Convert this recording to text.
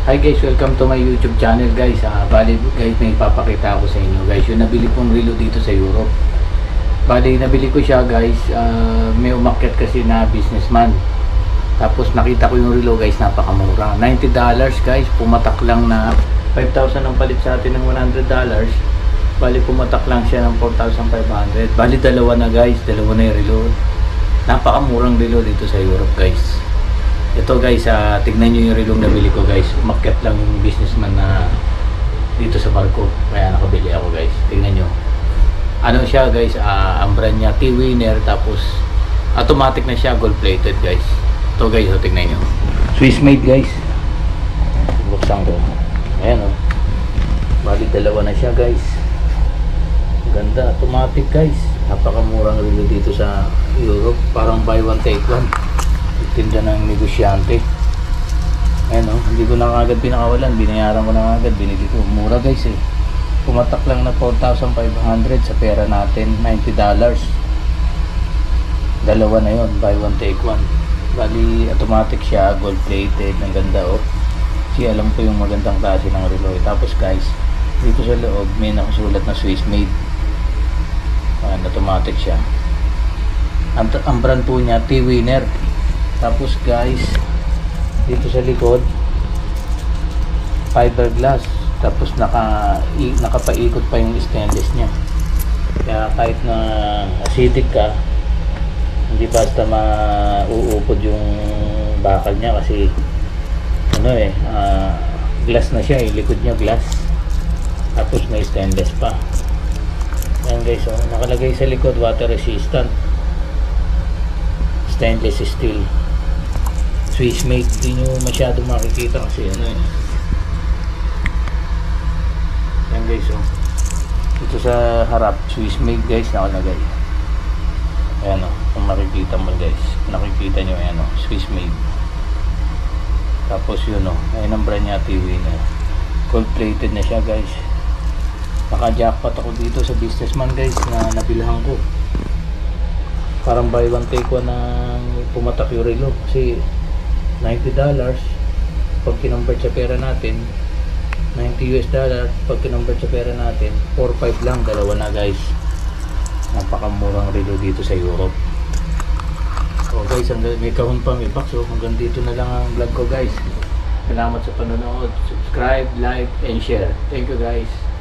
Hi guys, welcome to my YouTube channel guys. Bali guys, may ipapakita ako sa inyo guys. Yung nabili kong relo dito sa Europe. Bali nabili ko siya guys. May umakyat kasi na businessman. Tapos nakita ko yung relo guys, napakamura. $90 guys, pumatak lang na 5,000 ang palit sa atin ng $100. Bali pumatak lang siya ng 4,500. Bali dalawa na guys, dalawa na yung relo. Napakamurang relo dito sa Europe guys. Ito guys, tignan nyo yung relong nabili ko guys. Umakyat lang yung businessman na dito sa barko, kaya nakabili ako guys. Tignan nyo. Ano siya guys, ang brand niya T-Winner. Tapos automatic na siya, gold plated guys. Ito guys, tignan nyo. Swiss made guys. Buksan ko. Ayan o. Bali dalawa na siya guys. Ganda, automatic guys. Napakamurang relo dito sa Europe. Parang buy one take one. Tinda ng negosyante. Ayan o, hindi ko na agad pinakawalan, binayaran ko na agad, binili ko. Mura guys eh. Pumatak lang na 4,500 sa pera natin, $90. Dalawa na yon, buy one take one. Bali automatic siya, gold plated, ang ganda o. Kasi alam ko yung magandang klase ng relo. Tapos guys, dito sa loob may nakasulat na Swiss made. Ayan, automatic siya. Ang brand po niya T-Winner. Tapos guys, dito sa likod fiberglass, tapos nakapaikot pa yung stainless niya, kaya kahit na acidic ka, hindi basta mauupod yung bakal niya kasi ano glass na siya, likod niya glass, tapos may stainless pa. Yan guys, nakalagay sa likod water resistant, stainless steel, Swiss made. Hindi nyo masyadong makikita kasi yan guys dito sa harap Swiss made guys, nakalagay. Ayan kung makikita mo guys, nakikita nyo ayan Swiss made. Tapos yun ayan ang brand niya T-Winner. Gold plated na siya guys. Naka jackpot ako dito sa businessman guys na nabilhan ko. Parang buy one take one ng pumatak yung relo kasi $90 pag kinonvert sa pera natin, $90 pag kinonvert sa pera natin, 4,500 lang, dalawa na guys. Napakamurang relo dito sa Europe. So guys, may kahon pa, may box. So hanggang dito na lang ang vlog ko guys. Salamat sa panonood. Subscribe, like, and share. Thank you guys.